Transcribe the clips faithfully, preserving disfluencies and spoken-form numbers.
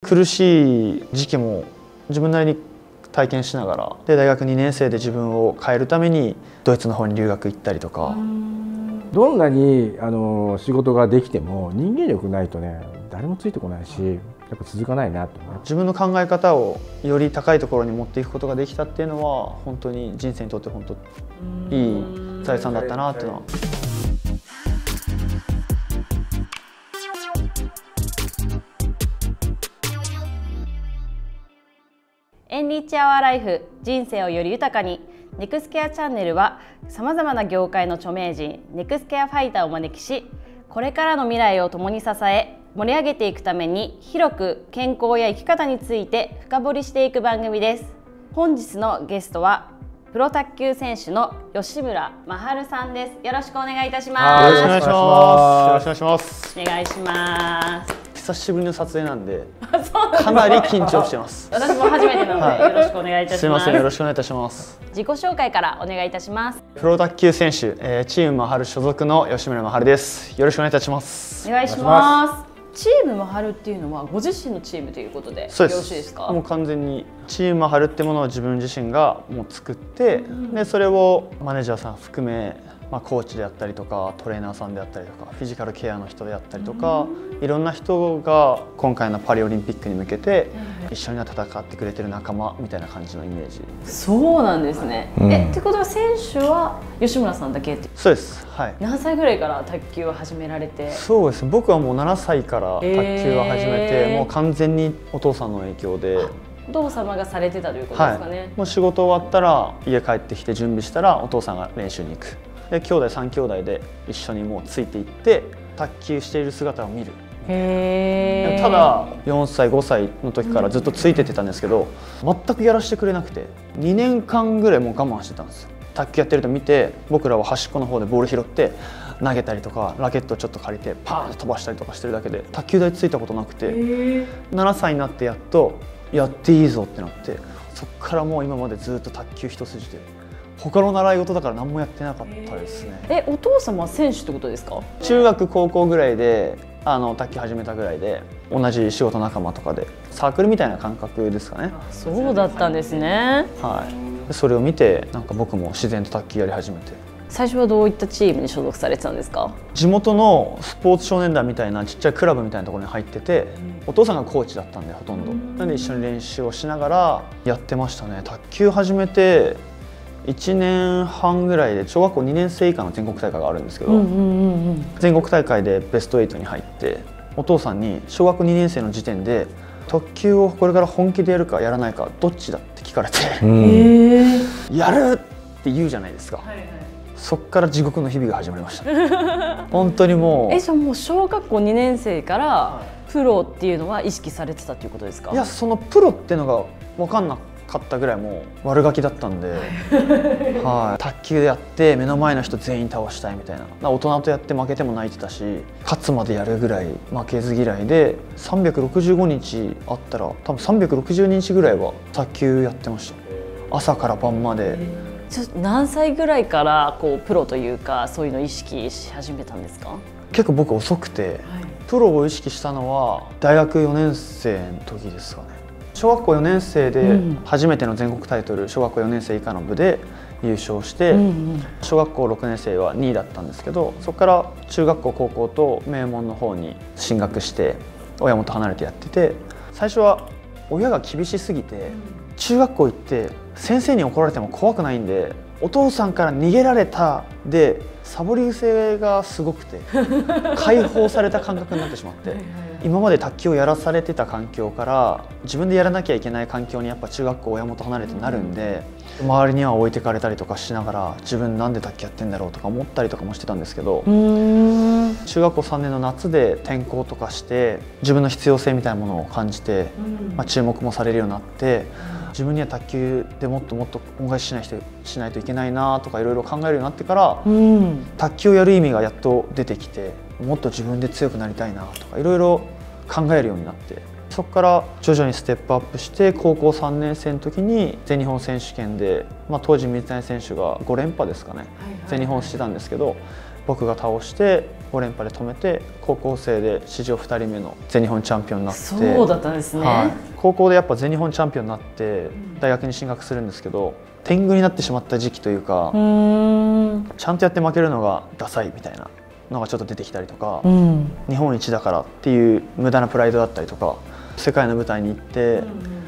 苦しい時期も自分なりに体験しながら、で大学にねん生で自分を変えるためにドイツの方に留学行ったりとか。 どんなにあの仕事ができても人間力ないとね誰もついてこないし、やっぱ続かないなと思う。 自分の考え方をより高いところに持っていくことができたっていうのは本当に人生にとって本当いい財産だったなっていうのは。 エンリッチアワーライフ、人生をより豊かに。ネクスケアチャンネルはさまざまな業界の著名人、ネクスケアファイターをお招きし、これからの未来を共に支え盛り上げていくために広く健康や生き方について深掘りしていく番組です。本日のゲストはプロ卓球選手の吉村真晴さんです。よろしくお願いいたします。 よろしくお願いします。よろしくお願いします。 お願いします。 久しぶりの撮影なんでかなり緊張してます。 私も初めてなので、はい、よろしくお願いいたします。 すみません、よろしくお願いいたします。 自己紹介からお願いいたします。 プロ卓球選手、えー、チーム真晴所属の吉村真晴です。よろしくお願いいたします。 お願いします。チーム真晴っていうのはご自身のチームということでよろしいですか？ もう完全にチーム真晴ってものを自分自身がもう作って、うん、でそれをマネージャーさん含め、まあ、コーチであったりとかトレーナーさんであったりとかフィジカルケアの人であったりとか、うん、いろんな人が今回のパリオリンピックに向けて一緒に戦ってくれてる仲間みたいな感じのイメージ。 そうなんですね、うん、えってことは選手は吉村さんだけって？ そうです、はい。 何歳ぐらいから卓球を始められて？ そうです、僕はもうななさいから卓球を始めて、えー、もう完全にお父さんの影響で。 お父様がされてたということですかね。はい、 もう仕事終わったら家帰ってきて準備したらお父さんが練習に行く。で兄弟さん兄弟で一緒にもうついていって卓球している姿を見る。 へー。 ただよんさいごさいの時からずっとついてってたんですけど、全くやらせてくれなくてにねんかんぐらいもう我慢してたんですよ。卓球やってると見て僕らは端っこの方でボール拾って投げたりとかラケットをちょっと借りてパーンと飛ばしたりとかしてるだけで卓球台ついたことなくて、ななさいになってやっとやっていいぞってなって、そっからもう今までずっと卓球一筋で他の習い事だから何もやってなかったですね。 え、お父様は選手ってことですか？ 中学高校ぐらいであの卓球始めたぐらいで、同じ仕事仲間とかでサークルみたいな感覚ですかね。 そうだったんですね。 はい。それを見てなんか僕も自然と卓球やり始めて。 最初はどういったチームに所属されてたんですか？ 地元のスポーツ少年団みたいなちっちゃいクラブみたいなところに入ってて、お父さんがコーチだったんでほとんどなんで一緒に練習をしながらやってましたね。卓球始めていちねんはんぐらいで小学校にねん生以下の全国大会があるんですけど、全国大会でベストはちに入って、お父さんに小学にねん生の時点で卓球をこれから本気でやるかやらないかどっちだって聞かれて、やるって言うじゃないですか。そっから地獄の日々が始まりました本当にもう。 え、じゃあもう小学校にねん生からプロっていうのは意識されてたということですか？ いや、そのプロっていうのが分かんなかったぐらいもう悪ガキだったんではい、卓球でやって目の前の人全員倒したいみたいな、大人とやって負けても泣いてたし、勝つまでやるぐらい負けず嫌いで、さんびゃくろくじゅうごにちあったら多分さんびゃくろくじゅうにちぐらいは卓球やってました。朝から晩まで。 ちょっと何歳ぐらいからこうプロというかそういうのを意識し始めたんですか？ 結構僕遅くて、はい、プロを意識したのは大学よねん生の時ですかね。小学校よねん生で初めての全国タイトル、小学校よねん生以下の部で優勝して、うんうん、小学校ろくねん生はにいだったんですけど、そこから中学校高校と名門の方に進学して親元離れてやってて、最初は親が厳しすぎて中学校行って先生に怒られても怖くないんで、お父さんから逃げられたでサボり癖がすごくて解放された感覚になってしまって今まで卓球をやらされてた環境から自分でやらなきゃいけない環境にやっぱ中学校親元離れてなるんで、周りには置いてかれたりとかしながら自分なんで卓球やってんだろうとか思ったりとかもしてたんですけど、中学校さんねんの夏で転校とかして自分の必要性みたいなものを感じて、まあ、注目もされるようになって、自分には卓球でもっともっと恩返ししないとしないといけないなとかいろいろ考えるようになってから、うん、卓球をやる意味がやっと出てきて、もっと自分で強くなりたいなとかいろいろ考えるようになって、そこから徐々にステップアップして高校さんねん生の時に全日本選手権で、まあ、当時水谷選手がごれんぱですかね、全日本してたんですけど、僕が倒してご連覇で止めて、高校生で史上ふたりめの全日本チャンピオンになって。 そうだったんですね、はい、 高校でやっぱ全日本チャンピオンになって大学に進学するんですけど、天狗になってしまった時期というか、うーんちゃんとやって負けるのがダサいみたいなのがちょっと出てきたりとか、うん、日本一だからっていう無駄なプライドだったりとか、世界の舞台に行って、うん、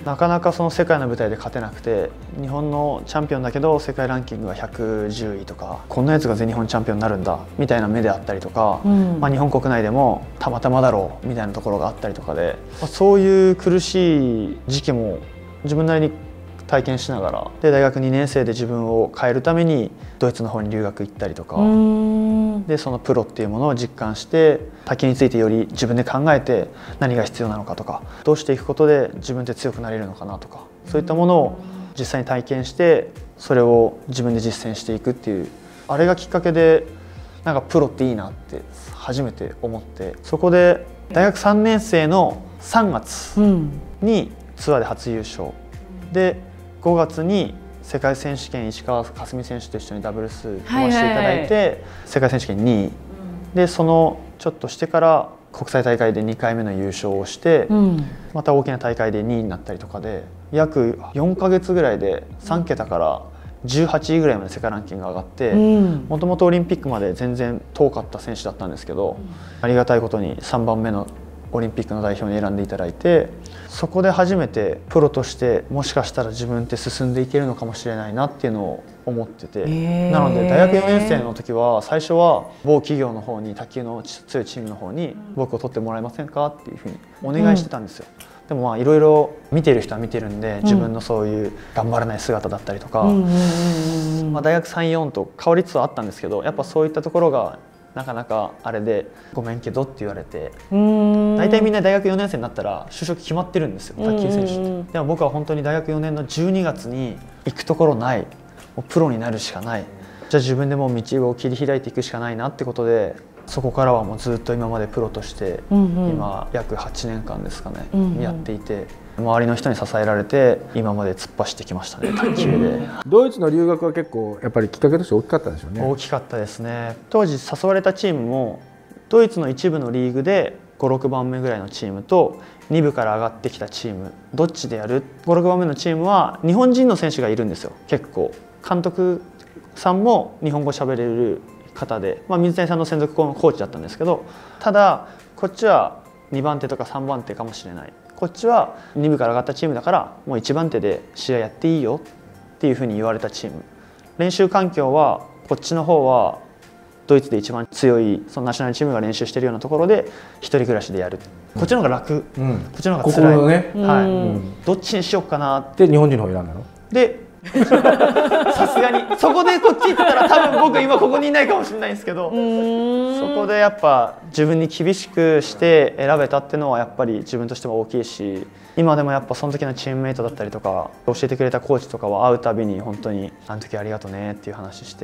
なかなかその世界の舞台で勝てなくて、日本のチャンピオンだけど世界ランキングがひゃくじゅういとか、こんなやつが全日本チャンピオンになるんだみたいな目であったりとか、うん、まあ日本国内でもたまたまだろうみたいなところがあったりとかで、そういう苦しい時期も自分なりに体験しながら、で大学にねん生で自分を変えるためにドイツの方に留学行ったりとかで、そのプロっていうものを実感して、卓球についてより自分で考えて何が必要なのかとか、どうしていくことで自分って強くなれるのかなとか、そういったものを実際に体験して、それを自分で実践していくっていう、あれがきっかけでなんかプロっていいなって初めて思って、そこで大学さんねん生のさんがつにツアーで初優勝で、ごがつに世界選手権石川佳純選手と一緒にダブルス組ませていただいて、世界選手権にいで、そのちょっとしてから国際大会でにかいめの優勝をして、うん、また大きな大会でにいになったりとかで、約よんかげつぐらいでさんけたからじゅうはちいぐらいまで世界ランキングが上がって、もともとオリンピックまで全然遠かった選手だったんですけど、うん、ありがたいことにさんばんめのオリンピックの代表に選んでいただいて、そこで初めてプロとしてもしかしたら自分って進んでいけるのかもしれないなっていうのを思ってて、えー、なので大学よねん生の時は最初は某企業の方に、卓球の強いチームの方に僕を取ってもらえませんかっていうふうにお願いしてたんですよ、うん、でもまあいろいろ見てる人は見てるんで、自分のそういう頑張らない姿だったりとか、大学さん、よんと変わりつつはあったんですけど、やっぱそういったところがなかなかあれでごめんけどって言われて、大体みんな大学よねん生になったら就職決まってるんですよ、卓球選手って。でも僕は本当に大学よねんのじゅうにがつに行くところない、もうプロになるしかない、じゃあ自分でもう道を切り開いていくしかないなってことで、そこからはもうずっと今までプロとして今約はちねんかんですかね、やっていて、周りの人に支えられて今まで突っ走ってきましたね、卓球で。 ドイツの留学は結構やっぱりきっかけとして大きかったでしょうね。 大きかったですね。当時誘われたチームもドイツの一部のリーグでご、ろくばんめぐらいのチームとに部から上がってきたチーム、どっちでやる。ご、ろくばんめのチームは日本人の選手がいるんですよ。結構監督さんも日本語喋れる方で、まあ、水谷さんの専属コーチだったんですけど、ただこっちはにばん手とかさんばん手かもしれない、こっちはに部から上がったチームだからもういちばん手で試合やっていいよっていうふうに言われたチーム。練習環境はこっちの方はドイツで一番強いそのナショナルチームが練習しているようなところで一人暮らしでやる、こっちの方が楽、うん、こっちの方が辛い、ここのね、はい、うん、どっちにしようかなって。 日本人の方選んだのでさすがにそこでこっち行ってたら多分僕今ここにいないかもしれないんですけど、そこでやっぱ自分に厳しくして選べたっていうのはやっぱり自分としても大きいし、今でもやっぱその時のチームメイトだったりとか教えてくれたコーチとかは会うたびに本当にあの時ありがとうねっていう話して、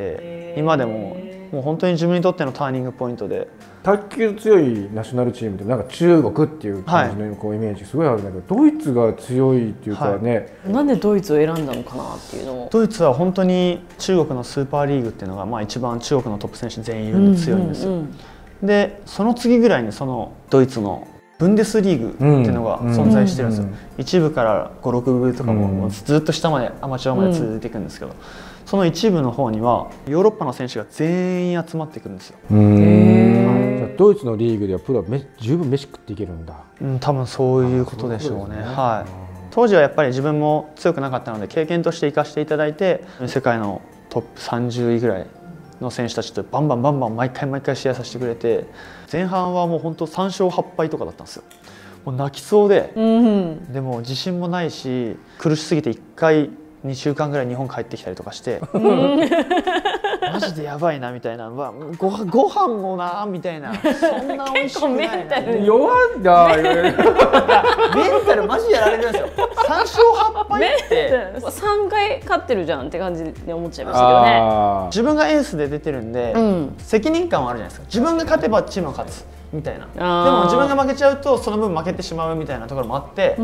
今でももう本当に自分にとってのターニングポイントで。 卓球強いナショナルチームってなんか中国っていう感じのこうイメージすごいあるんだけど、ドイツが強いっていうかね、 はい、なんでドイツを選んだのかなっていうのを。 ドイツは本当に中国のスーパーリーグっていうのがまあ一番中国のトップ選手全員いるんで強いんですよ。でその次ぐらいにそのドイツのブンデスリーグっていうのが存在してるんですよ。一部からご、ろく部とかもずっと下までアマチュアまで続いていくんですけど、その一部の方にはヨーロッパの選手が全員集まってくるんですよ。 ドイツのリーグではプロは十分飯食っていけるんだ。 うん、多分そういうことでしょうね。はい。当時はやっぱり自分も強くなかったので経験として生かしていただいて、世界のトップさんじゅういぐらいの選手たちとバンバンバンバン毎回毎回試合させてくれて、前半はもう本当さんしょうはっぱいとかだったんですよ。もう泣きそうで、うん、でも自信もないし苦しすぎていっかいにしゅうかんぐらい日本帰ってきたりとかしてマジでやばいなみたいな、ご, ご飯もなみたいな、そんな美味しくないな、 弱いんだメンタルマジやられるんですよ。さんしょうはっぱいってさんかい勝ってるじゃんって感じで思っちゃいましたけどね。 自分がエースで出てるんで、うん、責任感はあるじゃないですか。自分が勝てばチームが勝つ、 みたいな。でも自分が負けちゃうとその分負けてしまうみたいなところもあって、うん、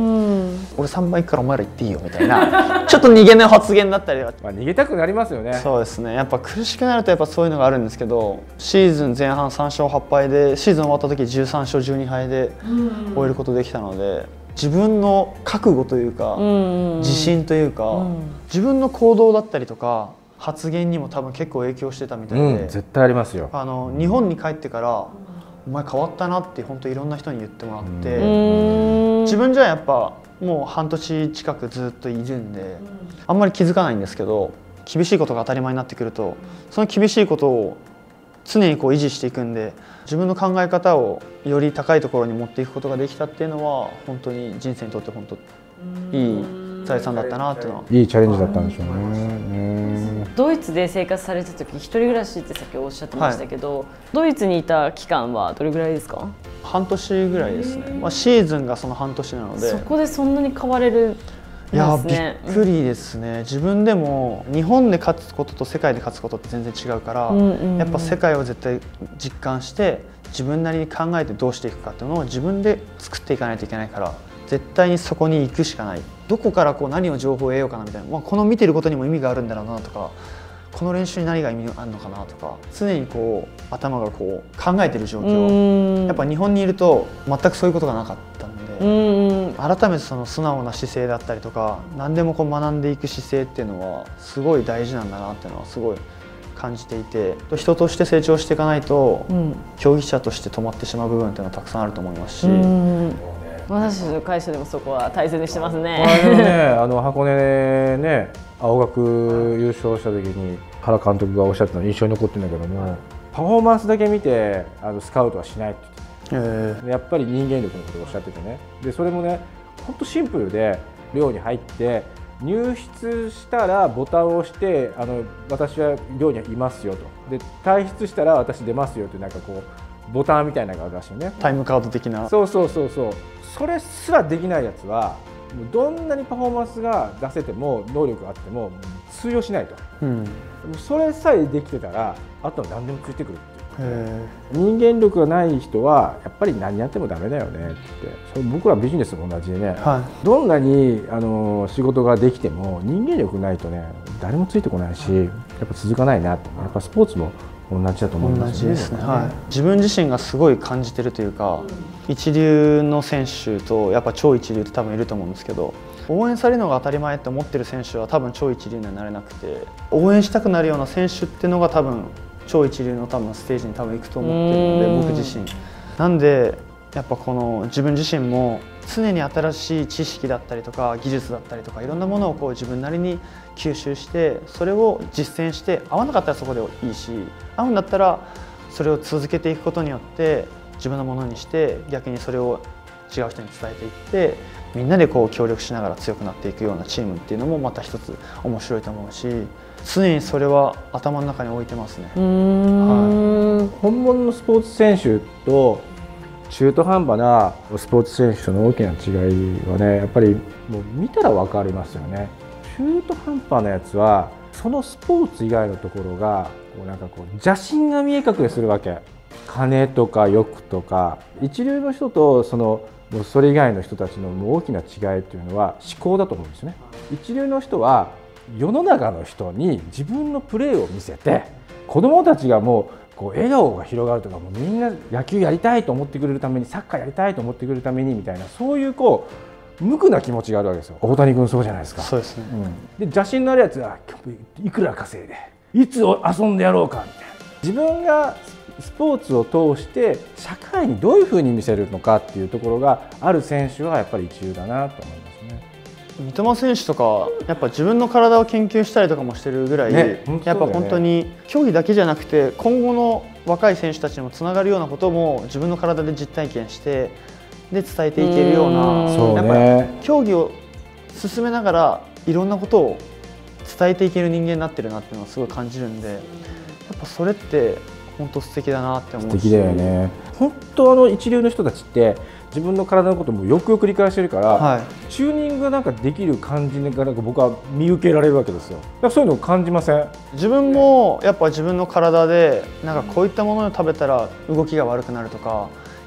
俺さんばい行くからお前ら行っていいよみたいなちょっと逃げの発言だったりは、 まあ逃げたくなりますよね。 そうですね、やっぱ苦しくなるとやっぱそういうのがあるんですけど、シーズン前半さんしょうはっぱいでシーズン終わった時じゅうさんしょうじゅうにはいで終えることできたので、自分の覚悟というか自信というか、うん、自分の行動だったりとか発言にも多分結構影響してたみたいで、うん、 絶対ありますよ。 あの日本に帰ってからお前変わったなって本当いろんな人に言ってもらって、自分じゃやっぱもう半年近くずっといるんであんまり気づかないんですけど、厳しいことが当たり前になってくるとその厳しいことを常にこう維持していくんで、自分の考え方をより高いところに持っていくことができたっていうのは本当に人生にとって本当いい財産だったなっていうのは、 いいチャレンジだったんでしょうね。 ドイツで生活された時一人暮らしってさっきおっしゃってましたけど、はい、ドイツにいた期間はどれぐらいですか？ 半年ぐらいですね。まあ、シーズンがその半年なので。 そこでそんなに変われるんですね。 いやびっくりですね、うん、自分でも日本で勝つことと世界で勝つことって全然違うから、うんうんうん、やっぱ世界を絶対実感して自分なりに考えてどうしていくかっていうのを自分で作っていかないといけないから、絶対にそこに行くしかない。どこからこう何を情報を得ようかなみたいな、まあ、この見てることにも意味があるんだろうなとか、この練習に何が意味があるのかなとか、常にこう頭がこう考えてる状況、やっぱ日本にいると全くそういうことがなかったんで、改めてその素直な姿勢だったりとか、何でもこう学んでいく姿勢っていうのはすごい大事なんだなっていうのはすごい感じていて、人として成長していかないと、うん、競技者として止まってしまう部分っていうのはたくさんあると思いますし、 私たちの会社でもそこは大切にしてますね。 ね、あの箱根でね、青学優勝した時に原監督がおっしゃったの印象に残ってるんだけども、パフォーマンスだけ見てあのスカウトはしないって言って、ね、えー、やっぱり人間力のことをおっしゃっててね、でそれもね本当シンプルで、寮に入って入室したらボタンを押してあの私は寮にいますよと、で退出したら私出ますよってなんかこうボタンみたいなのがあるらしいね。 タイムカード的な。 そうそうそうそう。それすらできないやつはどんなにパフォーマンスが出せても能力があっても通用しないと、うん、それさえできてたらあとは何でもついてくるっていう。人間力がない人はやっぱり何やってもダメだよねって。それ僕らビジネスも同じでね、はい、どんなにあの仕事ができても人間力ないとね誰もついてこないし、やっぱ続かないなって。やっぱスポーツも同じだと思いますね。 同じですね、はい、自分自身がすごい感じてるというか、一流の選手とやっぱ超一流って多分いると思うんですけど、応援されるのが当たり前って思ってる選手は多分超一流にはなれなくて、応援したくなるような選手っていうのが多分超一流の多分ステージに多分行くと思ってるので、僕自身なんでやっぱこの自分自身も常に新しい知識だったりとか技術だったりとかいろんなものをこう自分なりに吸収して、それを実践して、合わなかったらそこでいいし、合うんだったらそれを続けていくことによって自分のものにして、逆にそれを違う人に伝えていって、みんなでこう協力しながら強くなっていくようなチームっていうのもまた一つ面白いと思うし、常にそれは頭の中に置いてますね。 うーん、はい、本物のスポーツ選手と中途半端なスポーツ選手との大きな違いはね、やっぱりもう見たら分かりますよね。中途半端なやつはそのスポーツ以外のところがこうなんかこう邪心が見え隠れするわけ。金とか欲とか。一流の人とそのもうそれ以外の人たちのもう大きな違いっていうのは思考だと思うんですね。一流の人は世の中の人に自分のプレーを見せて、子どもたちがもうこう笑顔が広がるとか、もうみんな野球やりたいと思ってくれるために、サッカーやりたいと思ってくれるためにみたいな、そういうこう無垢な気持ちがあるわけですよ。大谷君そうじゃないですか。 そうですね、 うん、で邪心のあるやつは今日いくら稼いでいつ遊んでやろうかみたいな、自分がスポーツを通して社会にどういうふうに見せるのかっていうところがある選手はやっぱり一流だなと思いますね。 三笘選手とかやっぱ自分の体を研究したりとかもしてるぐらい、ね、やっぱ本当に競技だけじゃなくて今後の若い選手たちにもつながるようなことも自分の体で実体験してで伝えていけるような、 そうね、 やっぱり競技を進めながらいろんなことを伝えていける人間になってるなっていうのはすごい感じるんで、やっぱそれって本当素敵だなって思うし。 素敵だよね。本当あの一流の人たちって自分の体のこともよくよく理解してるから、はい、チューニングがなんかできる感じがなんか僕は見受けられるわけですよ。だからそういうのを感じません？ 自分もやっぱ自分の体でなんかこういったものを食べたら動きが悪くなるとか、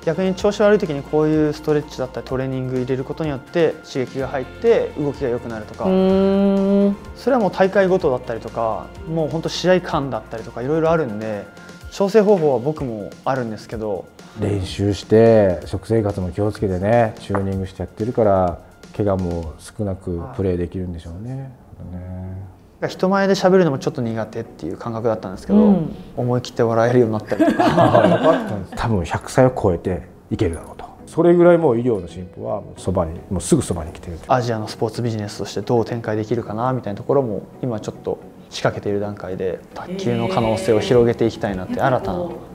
逆に調子悪い時にこういうストレッチだったりトレーニング入れることによって刺激が入って動きが良くなるとか、それはもう大会ごとだったりとか、もう本当試合間だったりとかいろいろあるんで、調整方法は僕もあるんですけど、 練習して食生活も気をつけてねチューニングしてやってるから怪我も少なくプレーできるんでしょうね。 人前で喋るのもちょっと苦手っていう感覚だったんですけど、うん、思い切って笑えるようになったりとか多分ひゃくさいを超えていけるだろうと。それぐらいもう医療の進歩はそばにもうすぐそばに来ている。 アジアのスポーツビジネスとしてどう展開できるかなみたいなところも今ちょっと仕掛けている段階で、卓球の可能性を広げていきたいなって新たな